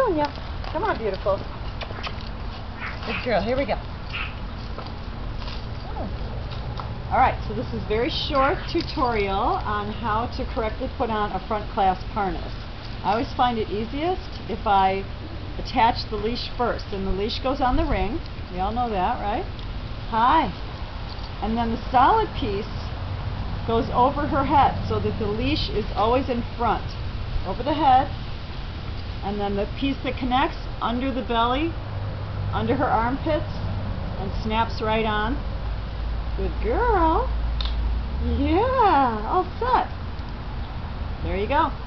Petunia. Come on, beautiful. Good girl. Here we go. Alright, so this is a very short tutorial on how to correctly put on a front clasp harness. I always find it easiest if I attach the leash first, and the leash goes on the ring. We all know that, right? Hi. And then the solid piece goes over her head so that the leash is always in front, over the head, and then the piece that connects under the belly, under her armpits, and snaps right on. Good girl. Yeah, all set. There you go.